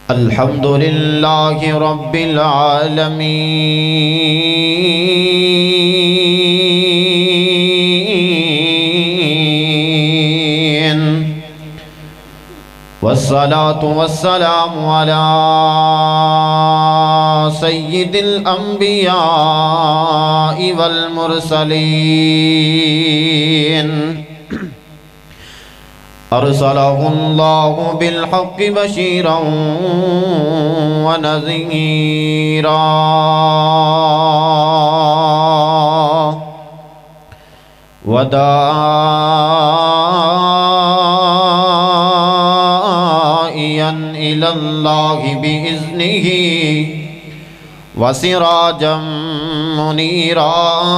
الحمد للہ رب العالمین والصلاة والسلام على سید الانبیاء والمرسلین ارسلہ اللہ بالحق بشیرا ونذیرا وداعیا الی اللہ بإذنہ وسراجا منیرا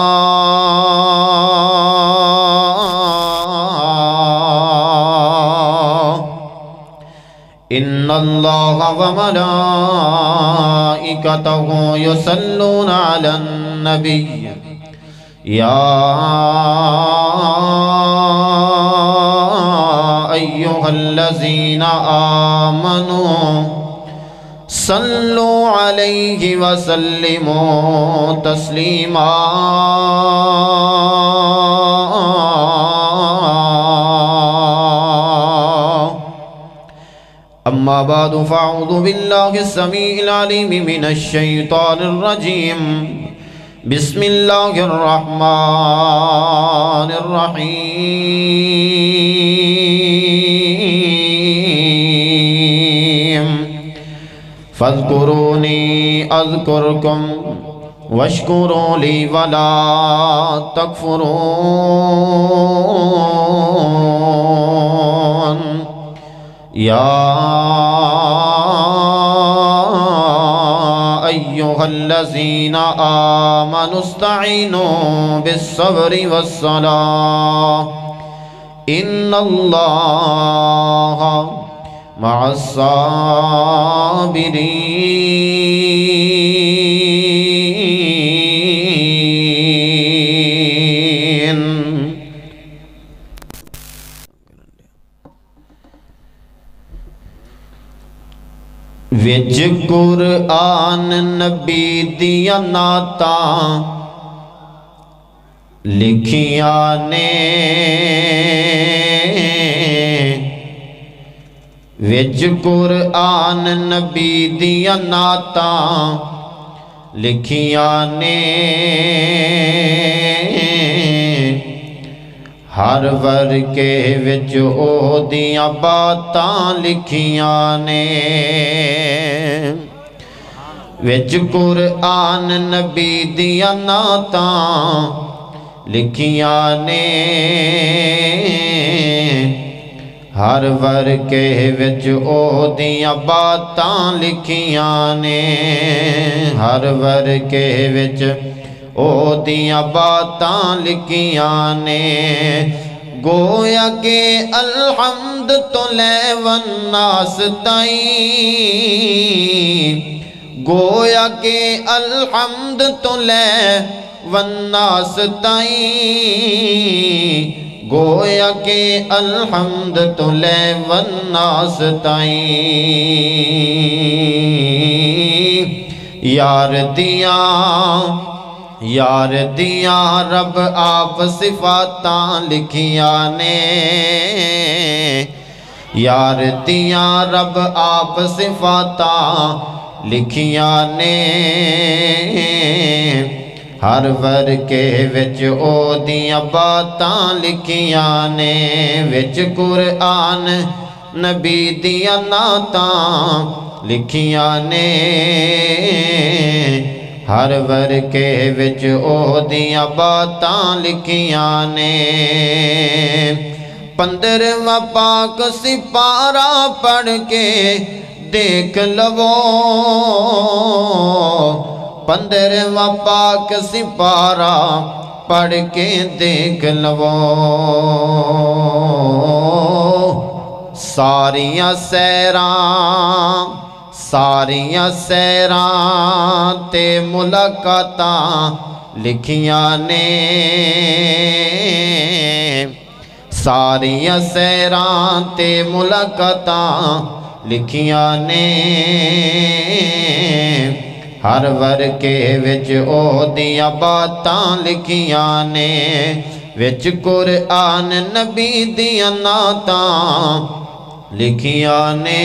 ان اللہ وملائکتہ یصلون علی النبی یا ایہا الذین آمنوا صلوا علیہ وسلموا تسلیما اما بعد فاعوذ باللہ السمیع العلیم من الشیطان الرجیم بسم اللہ الرحمن الرحیم فاذکرونی اذکرکم واشکروا لی ولا تکفرون یا ایہا الذین آمنوا استعینوا بالصبر والصلاة ان اللہ مع الصابرین وچ قرآن نبی دیا نعتاں لکھیاں نے وچ قرآن نبی دیا نعتاں لکھیاں نے ہر ورکے وچ او دیاں باتاں لکھیاں نے وچ قرآن نبی دیاں نعتاں لکھیاں نے ہر ورکے وچ او دیاں باتاں لکھیاں نے ہر ورکے وچ او دیاں باتاں لکھیاں نے گویا کہ الحمد تو لے والناس تائیں گویا کہ الحمد تو لے والناس تائیں گویا کہ الحمد تو لے والناس تائیں یار دیاں رب آپ صفاتاں لکھیاں نے یار دیاں رب آپ صفاتاں لکھیاں نے ہر ورکے وچ او دیاں باتاں لکھیاں نے وچ قرآن نبی دیاں نعتاں لکھیاں نے ہر ورکے وچ او دیاں باتاں لکھیاں نے 15واں پاک سپارہ پڑھ کے دیکھ لو 15واں پاک سپارہ پڑھ کے دیکھ لو ساریاں سیراں تے ملاقاتاں لکھیاں نے ساریاں سیراں تے ملاقاتاں لکھیاں نے ہر ورکے وچ او دیاں باتاں لکھیاں نے وچ قرآن نبی دیاں نعتاں لکھیاں نے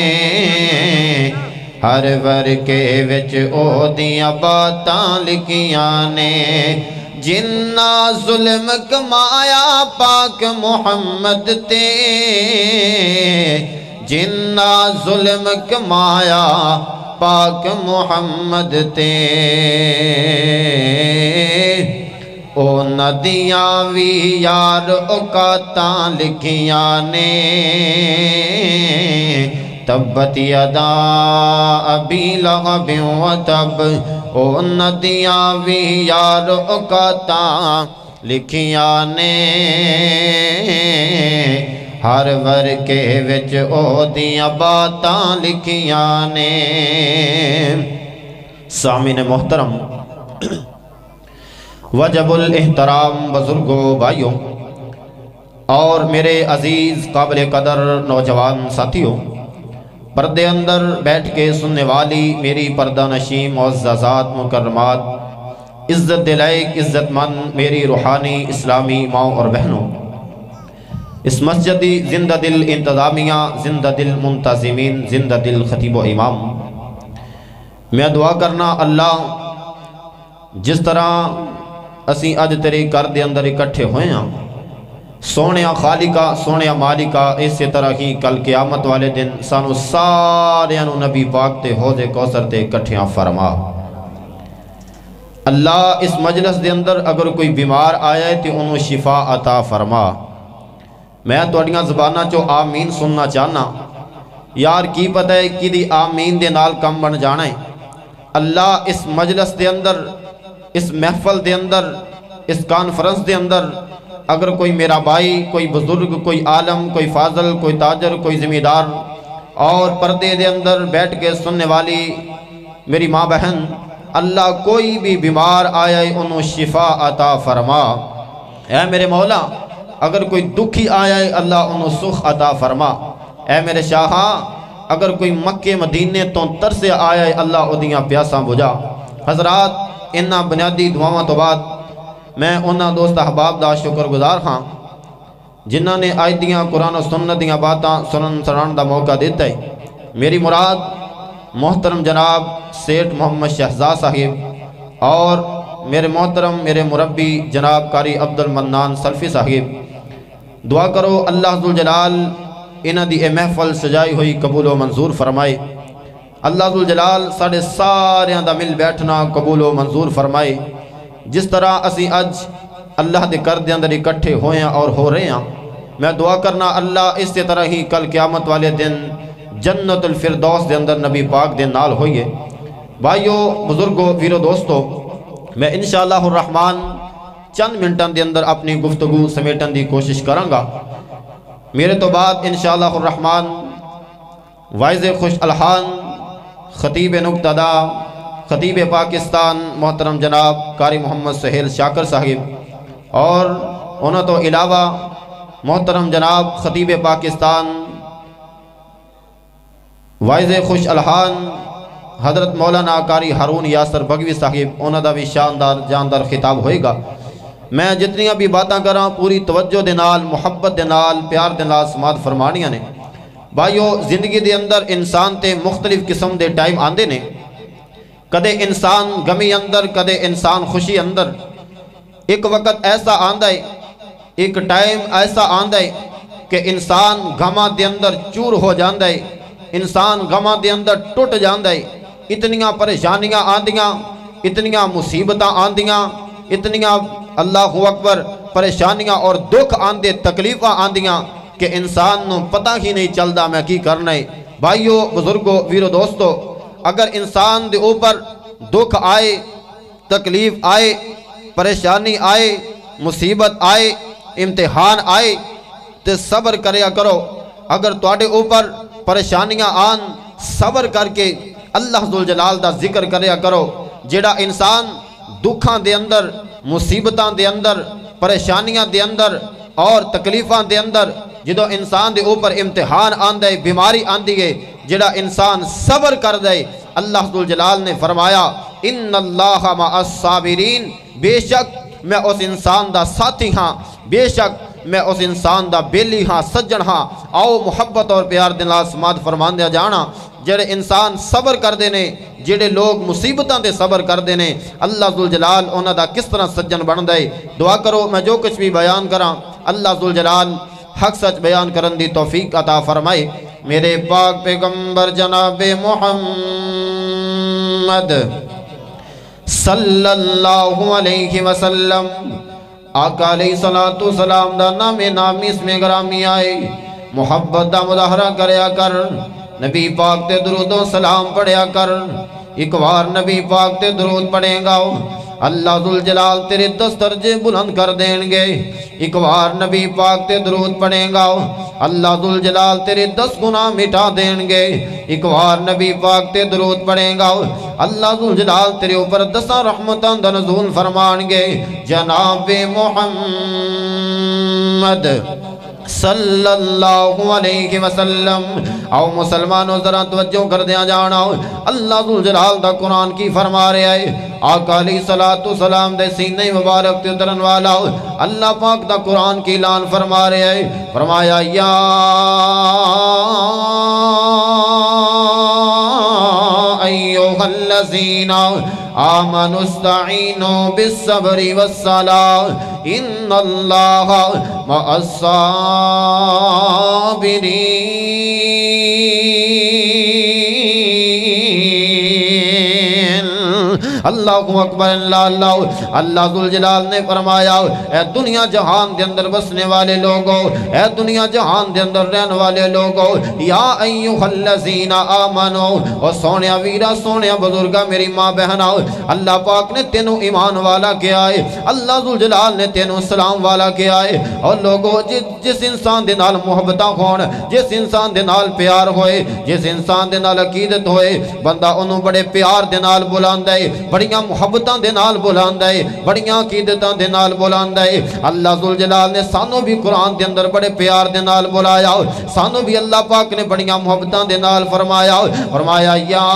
ہر ورکے وچ او دیاں باتاں لکھیاں نے جنہ ظلم کمایا پاک محمد تے جنہ ظلم کمایا پاک محمد تے او ندیاں وی یار اوقاتاں لکھیاں نے تبت یدا ابی لہب وتب او ندیاں وی یار اوقاتاں لکھیاں نے ہر ورکے وچ او دیاں باتاں لکھیاں نے سامعین محترم وجب الاحترام بزرگوں بھائیوں اور میرے عزیز قابل قدر نوجوان ساتھیوں پردے اندر بیٹھ کے سننے والی میری پردہ نشین معززات مکرمات عزت دلائق عزت مند میری روحانی اسلامی ماؤں اور بہنوں اس مسجدی زندہ دل انتظامیہ زندہ دل منتظمین زندہ دل خطیب و امام میں دعا کرنا اللہ جس طرح اسی اج تیرے گھر دے اندر اکٹھے ہوئے ہیں سونیا خالقہ سونیا مالکہ اسی طرح ہی کل قیامت والے دن سانو ساریاں نبی پاک تے حوض کوثر تے اکٹھیاں فرما اللہ اس مجلس دے اندر اگر کوئی بیمار آیا ہے تے انہوں شفا عطا فرما میں توڑیاں زبانہ چو آمین سننا چاہنا یار کی پتہ ہے کی دی آمین دے نال کم بن جانا ہے اللہ اس مجلس دے اندر اس محفل دے اندر اس کانفرنس دے اندر اگر کوئی میرا بھائی کوئی بزرگ کوئی عالم کوئی فاضل کوئی تاجر کوئی ذمہ دار اور پردے دے اندر بیٹھ کے سننے والی میری ماں بہن اللہ کوئی بھی بیمار آیا ہے انہوں شفا عطا فرما اے میرے مولا اگر کوئی دکھی آیا ہے اللہ انہوں سخ عطا فرما اے میرے شاہاں اگر کوئی مکہ مدینے تو ترسے آیا ہے اللہ ادیاں پیاساں بجا حضرات انہاں بنیادی دعاواں تو بعد میں انہاں دوست احباب دا شکر گزار ہاں جنہاں نے آج دیاں قرآن و سنت دیاں باتاں سنن سنان دا موقع دیتا ہے میری مراد محترم جناب سیٹھ محمد شہزاد صاحب اور میرے محترم میرے مربی جناب قاری عبد المنان سلفی صاحب دعا کرو اللہ ذوالجلال انہاں دی اے محفل سجائی ہوئی قبول و منظور فرمائے اللہ ذوالجلال ساڑھے ساریاں دا مل بیٹھنا قبول و منظور فرمائے جس طرح اسی اج اللہ دے کر دے اندر اکٹھے ہوئے ہیں اور ہو رہے ہیں میں دعا کرنا اللہ اس طرح ہی کل قیامت والے دن جنت الفردوس دے اندر نبی پاک دے نال ہوئیے بھائیو بزرگو ویرو دوستو میں انشاءاللہ الرحمن چند منٹن دے اندر اپنی گفتگو سمیٹن دی کوشش کرانگا میرے تو بعد انشاءاللہ الرحمن وائز خوش الحان خطیب نقطہ خطیب پاکستان محترم جناب قاری محمد سہیل شاکر صاحب اور انہوں تو علاوہ محترم جناب خطیب پاکستان وائز خوش الحان حضرت مولانا قاری ہارون یاسر بگوی صاحب انہوں دا بھی شاندار جاندار خطاب ہوئے گا میں جتنی بھی باتاں کراں پوری توجہ دے نال محبت دے نال پیار دے نال سماعت فرمانیاں نے بھائیو زندگی دے اندر انسان تے مختلف قسم دے ٹائم آندے نے کدے انسان غمی اندر کدے انسان خوشی اندر ایک وقت ایسا آندہ ہے ایک ٹائم ایسا آندہ ہے کہ انسان غمہ دے اندر چور ہو جاندہ ہے انسان غمہ دے اندر ٹوٹ جاندہ ہے اتنیاں پریشانیاں آندیاں اتنیاں مصیبتاں آندیاں اتنیاں اللہ اکبر پریشانیاں اور دکھ آندے تکلیفاں آندیاں کہ انسان نو پتہ ہی نہیں چلدا میں کی کرنا ہے بھائیو بزرگو ویرو دوستو اگر انسان دے اوپر دکھ آئے تکلیف آئے پریشانی آئے مصیبت آئے امتحان آئے تو صبر کریا کرو اگر تواڈے اوپر پریشانیاں آن صبر کر کے اللہ ذوالجلال دا ذکر کریا کرو جیڑا انسان دکھاں دے اندر مصیبتاں دے اندر پریشانیاں دے اندر اور تکلیفاں دے اندر جدو انسان دے اوپر امتحان آندے بیماری آندی ہے جڑا انسان صبر کر دے اللہ ذوالجلال نے فرمایا ان اللہ مع الصابرین، بے شک میں اس انسان دا ساتھی ہاں، بے شک میں اس انسان دا بیلی ہاں، سجن ہاں۔ آؤ محبت اور پیار دے نال سماعت فرمان دیا جانا، جڑے انسان صبر کر دینے، جڑے لوگ مصیبتاں دے صبر کر دینے، اللہ ذوالجلال انہاں دا کس طرح سجن بن دے۔ دعا کرو میں جو کچھ بھی بیان کراں اللہ ذوالجلال حق سچ بیان کرن دی توفیق عطا فرمائے۔ میرے پاک پیغمبر جناب محمد صلی اللہ علیہ وسلم آقا علیہ السلام دا نام اس میں گرامی آئے، محبت دا مظاہرہ کریا کر، نبی پاک تے درود و سلام پڑھیا کر۔ ایک بار نبی پاک تے درود پڑھیں گا اللہ ذوالجلال تیرے 10 درجے بلند کر دیں گے۔ ایک بار نبی پاک تے درود پڑھیں گا اللہ ذوالجلال تیرے 10 گناہ مٹا دیں گے۔ ایک بار نبی پاک تے درود پڑھیں گا اللہ ذوالجلال تیرے اوپر 10 رحمتاں دا نزول فرمان گے۔ جناب محمد صلی اللہ علیہ وسلم۔ آؤ مسلمانوں ذرا توجہ کر دیا جانا، اللہ ذوالجلال دا قرآن کی فرما رہے آئے، آقا علیہ السلام دے سینے مبارک تے اترن والا اللہ پاک دا قرآن کی اعلان فرما رہے آئے، فرمایا یا ایوہ الذین آمنوا استعینوا بالصبر والصلاۃ ان اللہ مع الصابرین۔ اللہ اکبر اللہ۔ اللہ ذوالجلال نے فرمایا اے دنیا جہان دے اندر بسنے والے لوگوں، اے دنیا جہان دے اندر رہنے والے لوگوں، یا ایوہ الذین آمنو، اور سونیا ویرا سونیا بزرگا میری ماں بہنا، اللہ پاک نے تینوں ایمان والا کیا ہے، اللہ ذوالجلال نے تینوں سلام والا کیا ہے۔ اور لوگوں جس انسان دے نال محبتاں ہون، جس انسان دے نال پیار ہوئے، جس انسان دے نال عقیدت ہوئے، بندہ انہوں بڑے پیار دے نال بلاندہ ہے، بڑیاں محبتاں دے نال بلاندہ ہے، بڑیاں عقیدتاں دے نال بلاندہ ہے۔ اللہ ذوالجلال نے سانوں بھی قرآن دے اندر بڑے پیار دے نال بلایا، سانوں بھی اللہ پاک نے بڑیاں محبتاں دے نال فرمایا، فرمایا یا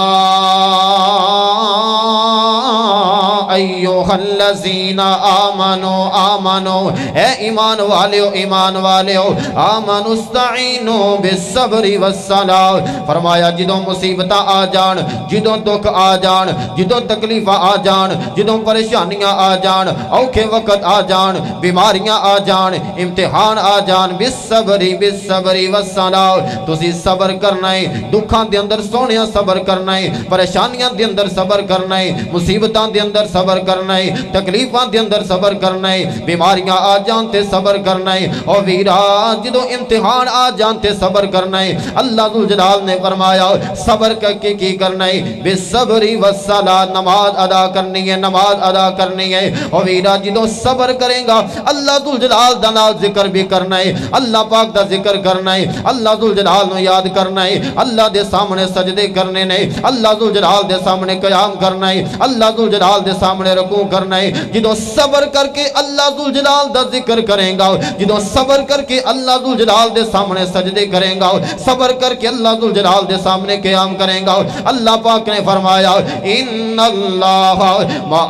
ایوہ الذین آمنو، اے ایمان والیو ایمان والیو، آمنوا استعینوا بالصبر والصلاۃ، فرمایا جدوں مصیبتاں آ جان، جدوں دکھ آ جان، جدوں تکلیفاں آ جان، جدوں پریشانیاں آ جان، اوکھے وقت آ جان، بیماریاں آ جان، امتحان آ جان، بالصبر والصلاۃ، تسی صبر کرنا ہے، دکھاں دے اندر سونیا صبر کرنا ہے، پریشانیاں دے اندر صبر کرنا ہے، مصیبتاں دے اندر صبر کرنا ہے، تکلیفاں دے اندر صبر کرنا ہے، بیماریاں آ جانتے صبر کرنا ہے، اور ویرا جدوں امتحان آ جانتے صبر کرنا ہے۔ اللہ ذوالجلال نے فرمایا صبر کر کے کی کرنا ہے، بالصبر والصلاۃ، نماز ادا کرنی ہے، نماز ادا کرنی ہے۔ اور ویرا جدوں صبر کریں گا اللہ ذوالجلال دا نال ذکر بھی کرنا ہے، اللہ پاک دا ذکر کرنا ہے، اللہ ذوالجلال نو یاد کرنا ہے، اللہ دے سامنے سجدے کرنے نے، اللہ ذوالجلال دے سامنے قیام کرنا ہے، اللہ ذوالجلال دے سامنے رکوع کرنا ہے۔ جدوں صبر کر کے اللہ ذوالجلال دا ذکر کریں گا، جدوں صبر کر کے اللہ ذوالجلال دے سامنے سجدے کریں گا، صبر کر کے اللہ ذوالجلال دے سامنے قیام کریں گا، اللہ پاک نے فرمایا ان اللہ مع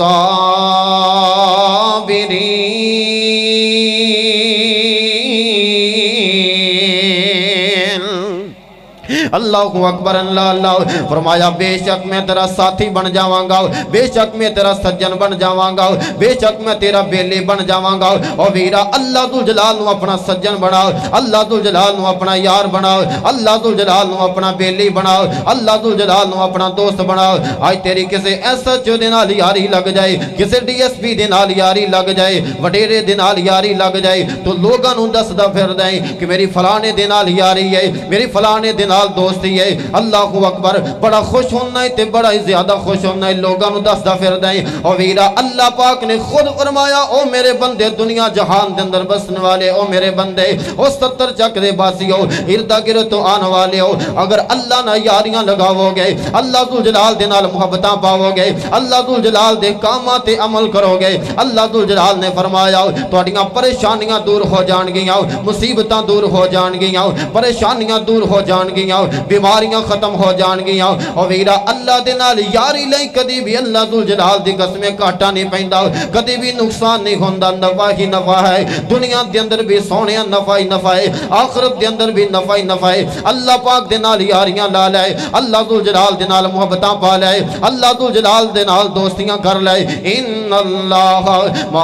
الصابرین۔ اللہ اکبر اللہ۔ فرمایا بے شک میں تیرا ساتھی بن جاواں گا، بے شک میں تیرا سجن بن جاواں گا، بے شک میں تیرا بیلی بن جاواں گا۔ اور ویرا اللہ ذوالجلال نو اپنا سجن بناؤ، اللہ ذوالجلال نو اپنا یار بناؤ، اللہ ذوالجلال نو اپنا بیلی بناؤ، اللہ ذوالجلال نو اپنا دوست بناؤ۔ آج تیری کسے SHO دے نال یاری لگ جائے، کسے DSP دے نال یاری لگ جائے، وڈیرے دے نال یاری لگ جائے، تو لوگاں نو دسدا پھر دیں کہ میری فلانے دے نال یاری ہے، میری فلانے دے نال دوستی ہے اللہ اکبر بڑا خوش ہونا ہے تے بڑا ہی زیادہ خوش ہونا ہے لوگاں نو دسدا پھردا ہے او ویرا اللہ پاک نے خود فرمایا او میرے بندے دنیا جہان دے اندر بسن والے او میرے بندے او 70 چک دے باسیو اردا گرد تو آن والے ہو اگر اللہ نہ یاریاں لگاو گے اللہ ذو جلال دے نال محبتاں پاو گے اللہ ذو جلال دے کاماں تے عمل کرو گے اللہ ذو جلال نے فرمایا تہاڈیاں پریشانیاں دور ہو جان گیاں مصیبتاں دور ہو جان گیاں پریشانیاں دور ہو جان گیاں بیماریاں ختم ہو جان گیاں او ویرا اللہ دے نال یاری لئی کدی بھی اللہ ذو جلال دی قسمیں گھاٹا نہیں پیندا کدی بھی نقصان نہیں ہوندا نفع ہی نفع ہے دنیا دے اندر بھی سونیا نفع ہی نفع ہے آخرت دے اندر بھی نفع ہی نفع ہے اللہ پاک دے نال یاریاں لا لے اللہ ذو جلال دے نال محبتاں پا لے اللہ ذو جلال دے نال دوستیاں کر لے ان اللہ مع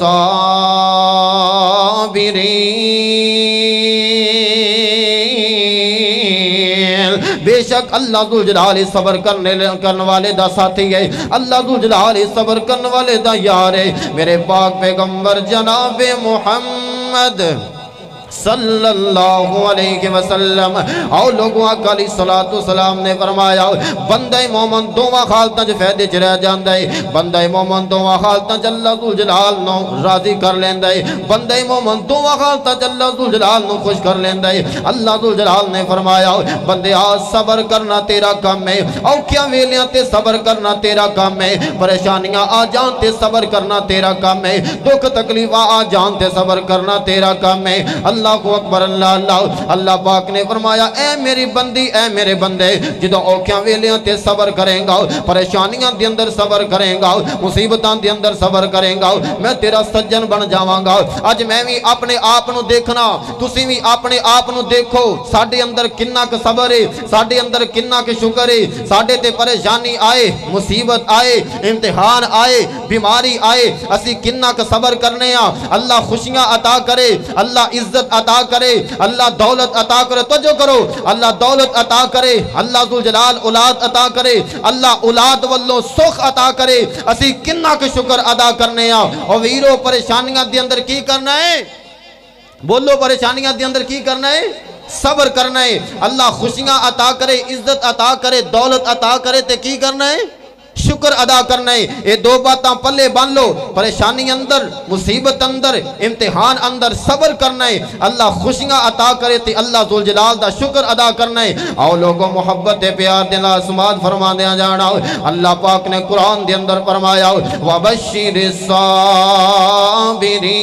الصابرین بے شک اللہ ذو جلال صبر کرنے والے دا ساتھی ہے اللہ ذو جلال صبر کرنے والے دا یار ہے میرے پاک پیغمبر جناب محمد صلی اللہ علیہ وسلم او لوگوں آقا علیہ السلام نے فرمایا بندہ مومن دوواں حالتاں جو فائدے چ رہ جاندا ہے بندہ مومن دوواں حالتاں چ اللہ ذو جلال نو راضی کر لیندا ہے بندہ مومن دوواں حالتاں چ اللہ ذو جلال نو خوش کر لیندا ہے اللہ ذو جلال نے فرمایا بندیا صبر کرنا تیرا کام ہے اوکھیاں ویلیاں تے صبر کرنا تیرا کام ہے پریشانیاں آ جان تے صبر کرنا تیرا کام ہے دکھ تکلیفاں آ جان تے صبر کرنا تیرا کام ہے اللہ کو اکبر اللہ پاک نے فرمایا اے میری بندی اے میرے بندے جدوں اوکھیاں ویلیاں تے صبر کریں گا پریشانیاں دے اندر صبر کریں گا مصیبتاں دے اندر صبر کریں گا میں تیرا سجن بن جاواں گا اج میں بھی اپنے آپ نو دیکھنا تسی بھی اپنے آپ نو دیکھو ساڈے اندر کنا ک صبر ہے ساڈے اندر کنا ک شکر ہے ساڈے تے پریشانی آئے مصیبت آئے امتحان آئے بیماری آئے اسی کنا ک صبر کرنے ہاں اللہ خوشیاں عطا کرے اللہ عزت عطا کرے اللہ دولت عطا کرے توجہ کرو اللہ دولت عطا کرے اللہ ذو جلال اولاد عطا کرے اللہ اولاد والو سخ عطا کرے اسی کنا کے شکر ادا کرنے ہاں اور ویرو پریشانیاں دے اندر کی کرنا ہے بولو پریشانیاں دے اندر کی کرنا ہے صبر کرنا ہے اللہ خوشیاں عطا کرے عزت عطا کرے دولت عطا کرے تے کی کرنا ہے شکر ادا کرنا ہے اے دو باتاں پلے بان لو پریشانی اندر مصیبت اندر امتحان اندر صبر کرنا ہے اللہ خوشیاں عطا کرے تے اللہ ذوالجلال دا شکر ادا کرنا ہے آؤ لوگوں محبت پیار دینا سماد فرما دیا جانا اللہ پاک نے قرآن دے اندر فرمایا وَبَشِّرِ الصَّابِرِينَ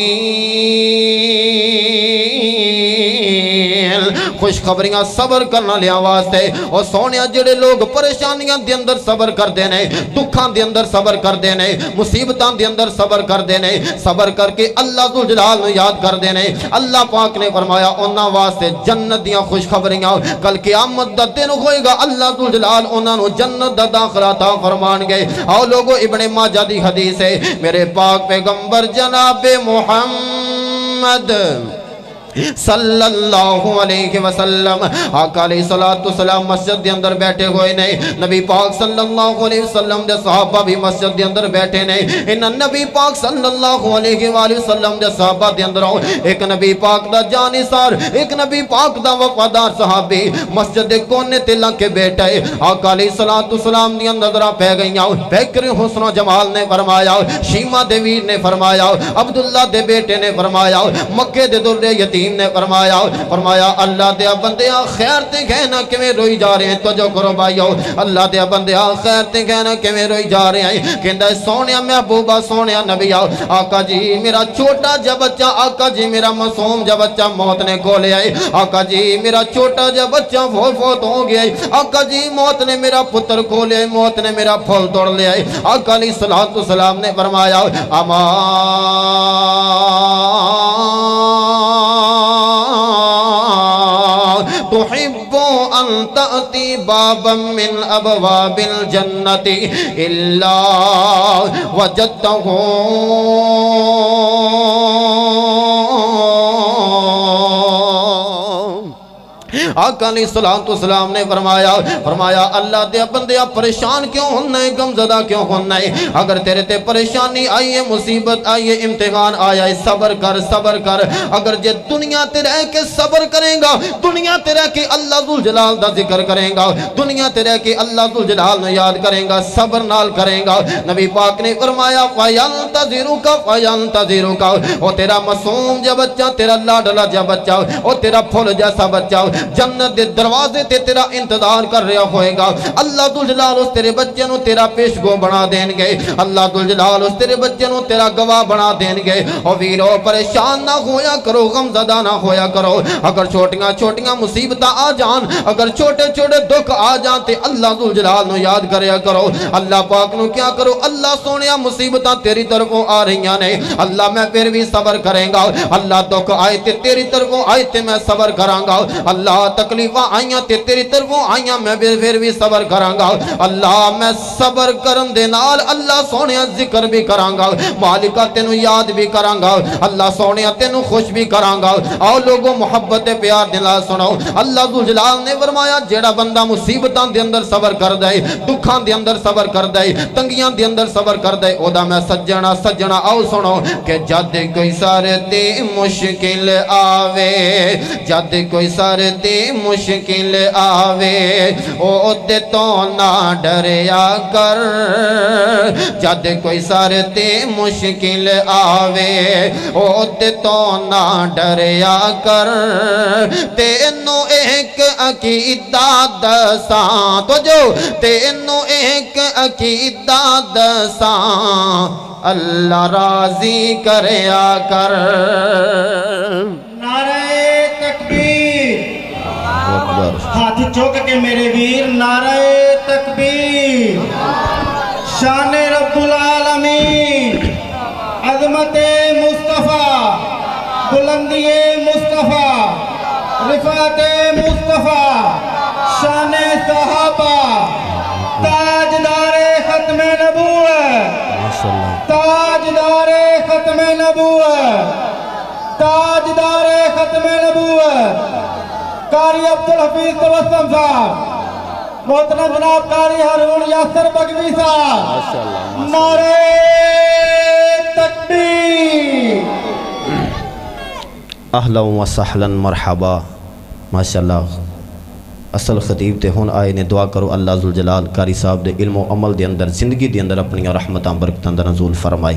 خوش خبریاں صبر کرنا لیا واسطے اور سونیا جڑے لوگ پریشانیاں دے اندر صبر کر دینے دکھان دے اندر صبر کر دینے مصیبتان دے اندر صبر کر دینے صبر کر کے اللہ ذوالجلال نے یاد کر دینے اللہ پاک نے فرمایا انہاں واسطے جنت دیاں خوش خبریاں کل قیامت دا دن ہوئے گا اللہ ذوالجلال انہاں نو جنت دا داخلہ عطا فرمان گئے آؤ لوگو ابن ماجہ دی حدیث ہے میرے پاک پیغمبر جناب محمد صلی اللہ علیہ وسلم آقا علیہ السلام مسجد دے اندر بیٹھے ہوئے نے نبی پاک صلی اللہ علیہ وسلم دے صحابہ بھی مسجد دے اندر بیٹھے نے انہاں نبی پاک صلی اللہ علیہ وآلہ وسلم دے صحابہ دے اندر ایک نبی پاک دا جانثار ایک نبی پاک دا وفادار صحابی مسجد دے کونے تے لگ کے بیٹھا ہے آقا علیہ السلام دی نظرہ پہ گئیاں بکر حسن و جمال نے فرمایا شیمہ دے ویر نے فرمایا عبداللہ دے بیٹے نے فرمایا مکے دے در یتیم نے فرمایا اللہ دیا بندیاں خیر تے کہنا کمیں روئی جا رہے ہیں تو جو کرو بھائیو اللہ دیا بندیاں خیر تے کہنا کمیں روئی جا رہے ہیں کہندہ سونیا محبوبہ سونیا نبی آقا جی میرا چھوٹا جا بچہ آقا جی میرا معصوم جا بچہ موت نے کو لے آئے آقا جی میرا چھوٹا جا بچہ فوت ہو گیا آقا جی موت نے میرا پتر کو لے آئے موت نے میرا پھول توڑ لے آئے آقا علیہ السلام نے فرمایا اما تحب ان تأتی بابا من ابواب الجنت الا وجدته آقا علیہ السلام نے فرمایا اللہ دے بندیا پریشان کیوں ہونا ہے، غمزدہ کیوں ہونا ہے؟ اگر تیرے تے پریشانی آئی ہے، مصیبت آئی ہے، امتحان آیا ہے، صبر کر اگر جے دنیا تے رہ کے صبر کریں گا، دنیا تے رہ کے اللہ ذوالجلال دا ذکر کریں گا، دنیا تے رہ کے اللہ ذوالجلال نے یاد کریں گا، صبر نال کریں گا، نبی پاک نے فرمایا فَيَنْتَظِرُكَ او تیرا معصوم جا بچہ، تیرا لاڈلا جا بچہ، او تیرا پھول جیسا بچہ جنت دے دروازے تے تیرا انتظار کر رہا ہوئے گا۔ اللہ ذوالجلال اس تیرے بچے نو تیرا پیشگو بنا دیں گے، اللہ ذوالجلال اس تیرے بچے نو تیرا گواہ بنا دیں گے۔ او ویرو پریشان نہ ہویا کرو، غمزدہ نہ ہویا کرو، اگر چھوٹیاں مصیبتاں آ جان، اگر چھوٹے دکھ آ جان تے اللہ ذوالجلال نو یاد کریا کرو، اللہ پاک نو کیا کرو، اللہ سونیا مصیبتاں تیری طرفوں آ رہیاں نے، اللہ میں پھر بھی صبر کریں گا، اللہ دکھ آئے تے تیری طرفوں آئے تے میں صبر کروں گا، اللہ تکلیفاں آئیاں تے تیری طرفوں آئیاں میں پھر بھی صبر کروں گا، اللہ میں صبر کرن دے نال اللہ سونیا ذکر بھی کروں گا، مالکہ تینو یاد بھی کروں گا، اللہ سونیا تینو خوش بھی کروں گا۔ آؤ لوگوں محبت پیار دلا سنو، اللہ ذوالجلال نے فرمایا جیڑا بندہ مصیبتاں دے اندر صبر کر دے، دکھاں دے اندر صبر کر دے، تنگیاں دے اندر صبر کر دے، او دا میں سجنا آؤ سنو کہ جد کوئی سردی مشکل آوے، جد کوئی سردی مشکل آوے، او دے تو نہ ڈریا کر، جد کوئی سردی مشکل آوے، او دے تو نہ ڈریا کر، تینو ایک عقیدہ دساں، تو جو تینو ایک عقیدہ دساں، اللہ راضی کریا کر۔ نعرہ تکبیر، ہاتھ چوک کے میرے ویر، نعرہ تکبیر، شان رب العالمین، عظمت مصطفیٰ، بلندی مصطفیٰ، رفعت مصطفیٰ، شان صحابہ، تاجدار ختم نبوت، تاجدار ختم نبوت، تاجدار ختم نبوت، قاری عبدالحفیظ تبسم صاحب، محترم جناب قاری ہارون یاسر بگوی صاحب، نعرہ تکبیر۔ اہلا و سہلا مرحبا، ماشاءاللہ اصل خطیب تے ہون آئے نے دعا کرو اللہ ذوالجلال قاری صاحب دے علم و عمل دے اندر زندگی دے اندر اپنی رحمتاں برکتاں دا نزول فرمائے۔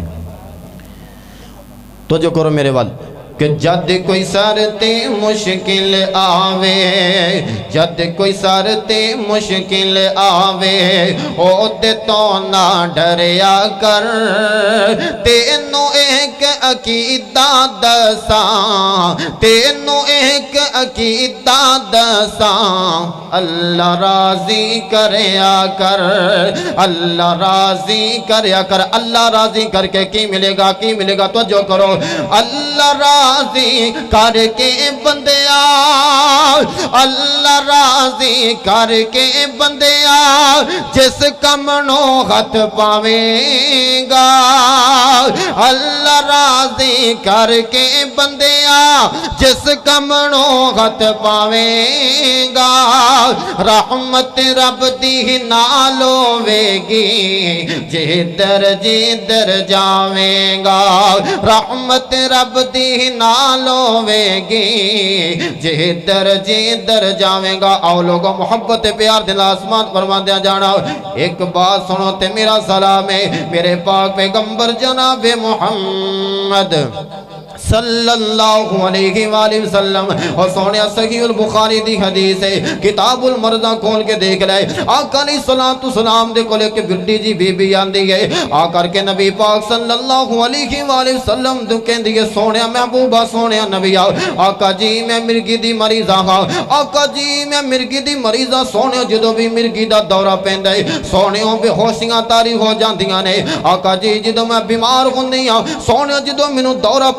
تو جو کرو میرے وال کہ جد کوئی سردی مشکل آوے، جد کوئی سردی مشکل آوے، او دے تو نہ ڈریا کر، تینو ایک عقیدہ دساں، تینو ایک عقیدہ دساں، اللہ راضی کریا کر، اللہ راضی کریا کر، اللہ راضی کر کے کی ملے گا تو جو کرو، اللہ راضی کر کے بندیا، اللہ راضی کر کے بندیا، جس کمنو ہاتھ پاویں گا، اللہ راضی کر کے بندیا، جس کمنو ہاتھ پاویں گا، رحمت رب دی نالو ویگی، جدر جاویں گا، رحمت رب دی نالو ویگی، جدر جاویں گا۔ آؤ لوگوں محبت پیار دل آسمان فرما دیا جانا، ایک بات سنو تے میرا سلام ہے میرے پاک پیغمبر جناب محمد صلی اللہ علیہ وآلہ وسلم، اور سونے صحیح البخاری دی حدیث ہے، کتاب المرضہ کھول کے دیکھ لائے، آقا علیہ السلام دے کو لے کے بڑی جی بی بی آن دی گئے، آکر کے نبی پاک صلی اللہ علیہ وآلہ وسلم دو کہن دی گئے سونے محبوبہ سونے نبی آؤ، آقا جی میں مرگی دی مریضہ ہاں، آقا جی میں مرگی دی مریضہ، سونے جدو بھی مرگی دا دورہ پہن دے، سونے بے ہوشیاں تاری ہو جاندیاں نے، آقا جی جدو میں بیمار ہوں نہیں ہاں، سونے جدو منو دورہ پہن دے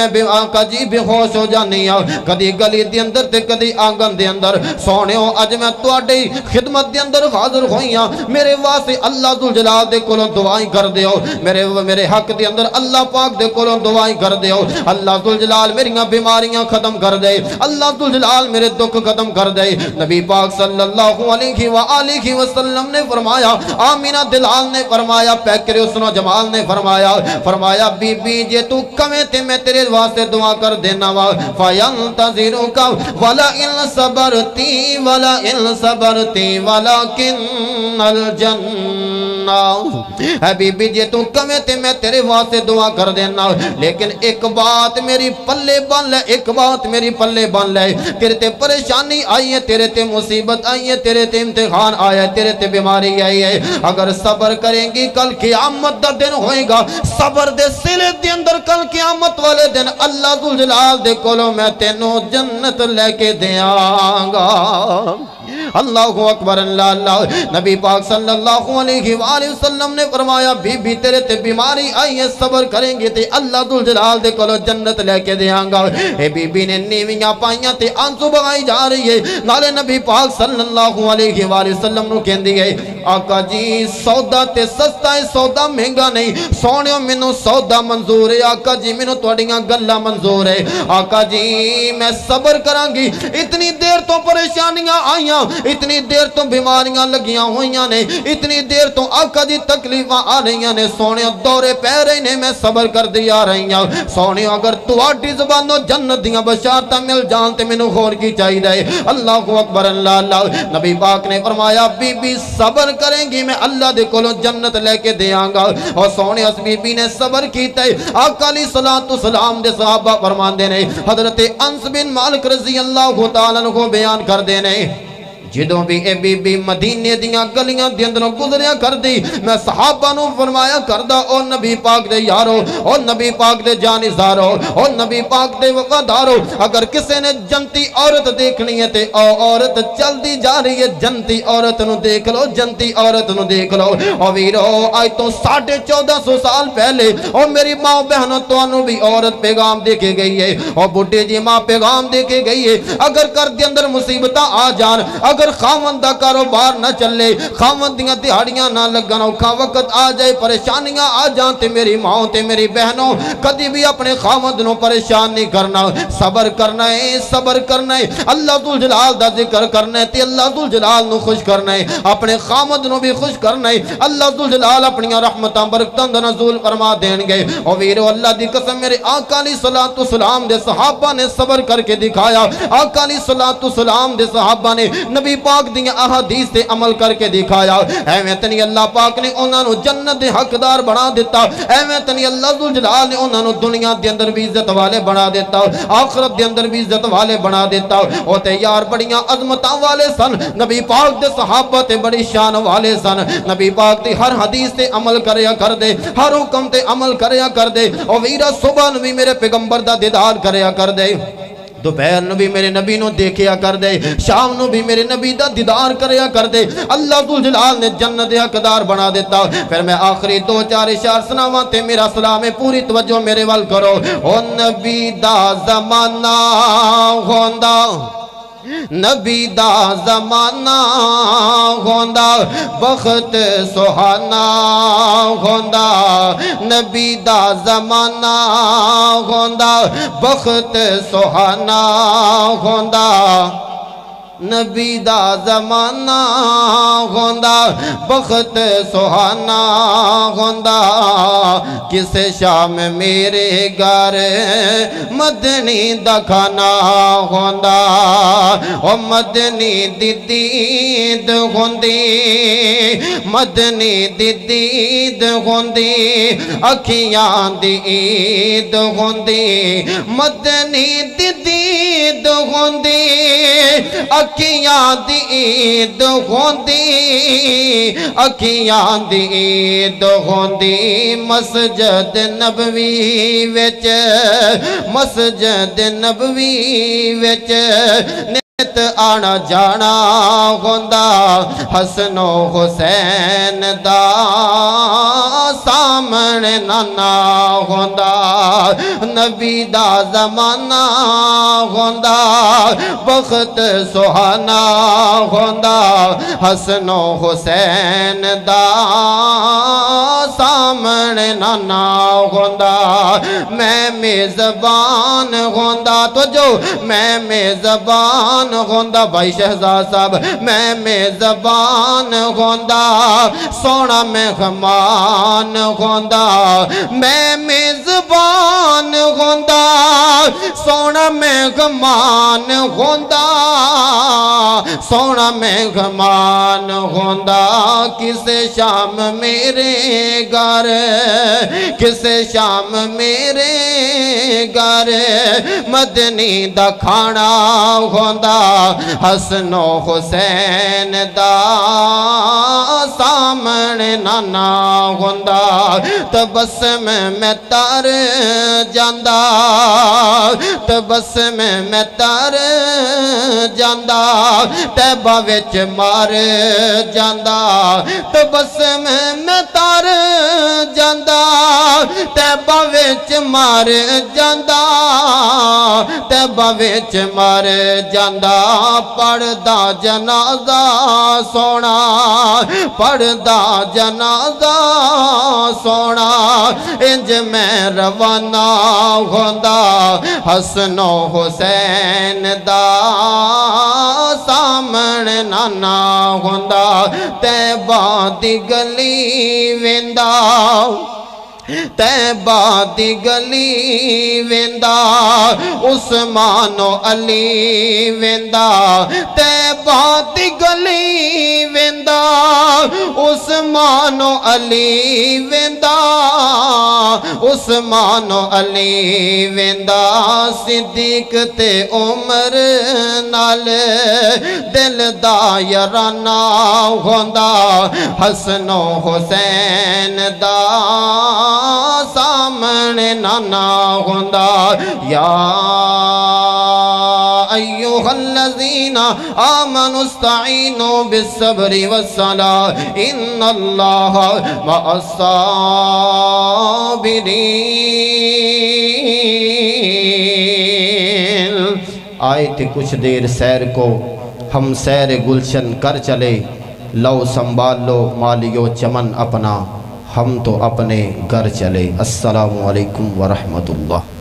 میں آقا جی بے ہوش ہو جانی کدی گلی دے اندر تے کدی آنگن دے اندر سونےو اج میں تواڈی خدمت دے اندر حاضر ہوئیاں میرے واسطے اللہ ذوالجلال دے کولوں دعائیں کر دیو میرے حق دے اندر اللہ پاک دے کولوں دعائیں کر دیو اللہ ذوالجلال میریاں بیماریاں ختم کر دے اللہ ذوالجلال میرے دکھ ختم کر دے نبی پاک صلی اللہ علیہ وآلہ وسلم نے فرمایا آمینہ دلال نے فرمایا پیکر حسن و جمال نے فرمایا بی بی جے تو کمیں تے میں تیرے واسطے دعا کر دینا وا فینتظرک ولا ان صبرتی ولکن الجنہ اے بی بی جے تو کمیں تے میں تیرے واسطے دعا کر دینا لیکن ایک بات میری پلے بن لے ایک بات میری پلے بن لے تیرے تے پریشانی آئی ہے تیرے تے مصیبت آئی ہے تیرے تے امتحان آیا ہے تیرے تے بیماری آئی ہے اگر صبر کریں گی کل قیامت دا دن ہوئے گا صبر دے سلے دے اندر کل قیامت والے دن اللہ ذوالجلال دے کولوں میں تینوں جنت لے کے دیاں گا اللہ اکبر اللہ نبی پاک صلی اللہ علیہ وآلہ وسلم نے فرمایا بی بی تیرے تے بیماری آئی ہے صبر کریں گے تے اللہ ذوالجلال دے کولوں جنت لے کے دیاں گا اے بی بی نے نیویاں پائیاں تے آنسو بغائی جا رہی ہے نالے نبی پاک صلی اللہ علیہ وآلہ وسلم نو کہندی ہے آقا جی سودا تے سستا ہے سودا مہنگا نہیں سونیو منو سودا منظور ہے آقا جی منو توڑیاں گلہ منظور ہے آقا جی میں صبر کرانگی اتنی دیر تو پریشانیاں آئیاں اتنی دیر تو بیماریاں لگیاں ہوئیاں نے اتنی دیر تو آقا جی تکلیفاں آ رہیاں نے سونیو دورے پہ رہے نے میں صبر کر دیا رہیاں سونیو اگر تواڈی زبانوں جنت دیاں بشارتاں مل جانتے منو خور کی چاہی دے اللہ اکبر اللہ نبی پاک نے فرمایا بی بی صبر کریں گی میں اللہ دے کولوں جنت لے کے دیاں گا اور سونے اس بی بی نے صبر کیتا ہے آقا علیہ السلام دے صحابہ فرمان دینے حضرت انس بن مالک رضی اللہ تعالیٰ کو بیان کر دینے جدوں بھی اے بی بی مدینے دیاں گلیاں دے اندروں گزریا کر دی میں صحابہ نو فرمایا کردا او نبی پاک دے یارو او نبی پاک دے جانزارو او نبی پاک دے وفادارو اگر کسے نے جنتی عورت دیکھنی ہے تے او عورت چل دی جا رہی ہے جنتی عورت نو دیکھ لو جنتی عورت نو دیکھ لو او ویرو آج تو 1450 سال پہلے او میری ماں بہنوں تو انو بھی عورت پیغام دے کے گئی ہے او بڑھے جی ماں پیغام دے کے گئی ہے اگر کر دے اندر مصیبتہ آ جان اگر خاوند دا کاروبار نہ چلے خاوند دیاں دیہاڑیاں نہ لگن اوکھا وقت آ جائے پریشانیاں آ جان تے میری ماں تے میری بہنوں کدی بھی اپنے خاوند نو پریشان نہیں کرنا صبر کرنا ہے اللہ ذوالجلال دا ذکر کرنا ہے تے اللہ ذوالجلال نو خوش کرنا ہے اپنے خاوند نو بھی خوش کرنا ہے اللہ ذوالجلال اپنی رحمتاں برکتاں دا نزول فرما دین گے او ویرو اللہ دی قسم میرے آقا علیہ السلام دے صحابہ نے صبر کر کے دکھایا آقا علیہ السلام دے صحابہ نے نبی پاک دیاں احادیث تے عمل کر کے دکھایا ایویں تنی اللہ پاک نے انہاں نو جنت دے حقدار بنا دیتا ایویں تنی اللہ ذوالجلال نے انہاں نو دنیا دے اندر بھی عزت والے بنا دیتا آخرت دے اندر بھی عزت والے بنا دیتا او تے یار بڑیاں عظمتاں والے سن نبی پاک دے صحابہ تے بڑی شان والے سن نبی پاک دی ہر حدیث تے عمل کریا کر دے ہر حکم تے عمل کریا کر دے او ویرا صبح نو بھی میرے پیغمبر دا دیدار کریا کر دے دوپہر نو بھی میرے نبی نو دیکھیا کر دے شام نو بھی میرے نبی دا دیدار کریا کر دے اللہ ذوالجلال نے جنت حقدار بنا دیتا پھر میں آخری 2-4 اشعار سناواں تے میرا سلام پوری توجہ میرے وال کرو او نبی دا زمانہ ہوندا نبی دا زمانہ ہوندا بخت سہانا ہوندا نبی دا زمانہ ہوندا بخت سہانا ہوندا نبی دا زمانہ ہوندا بخت سہانا ہوندا کسے شام میرے گھر مدنی دا کھانا ہوندا او مدنی دی دید ہوندی مدنی دی دید ہوندی اکھیاں دی عید ہوندی مدنی دی دید ہوندی اکھیاں دی عید ہوندی اکھیاں دی عید ہوندی مسجد نبوی وچ مسجد نبوی وچ آنا جانا ہوندا حسن و حسین دا سامنے نانا ہوندا نبی دا زمانہ ہوندا بخت سہانا ہوندا حسن و حسین دا سامنے نانا ہوندا میں میزبان ہوندا تو جو میں میزبان ہوندا بھائی شہزاد صاحب میں میزبان ہوندا سونا مہمان ہوندا میں میزبان ہوندا سونا مہمان ہوندا سونا مہمان ہوندا کسے شام میرے گھر کسے شام میرے گھر مدنی دا کھانا ہوندا حسن و حسین دا سامنے نانا ہوندا تبسم میں تر جاندا تبسم میں تر جاندا تیبہ وچ مار جاندا تبسم میں تر جاندا تیبہ وچ مار جاندا تیبہ وچ مار جاندا پڑھدا جنازہ سونا پڑھدا جنازہ سونا انج میں روانہ ہوندا حسن و حسین دا سامنے نانا ہوندا تیبہ دی گلی ویندا تیبہ دی گلی ویندا عثمان و علی ویندا تیبہ دی گلی ویندا عثمان و علی ویندا عثمان و علی ویندا صدیق تے عمر نال دل دا یارانہ ہوندا حسن و حسین دا سامنے نانا ہوندا یا ایوہ الذین آمنوا استعینوا بالصبر والصلاة ان اللہ مع الصابرین آئے تھے کچھ دیر سیر کو ہم سیر گلشن کر چلے لو سنبھال لو مالیو چمن اپنا ہم تو اپنے گھر چلے السلام علیکم ورحمت اللہ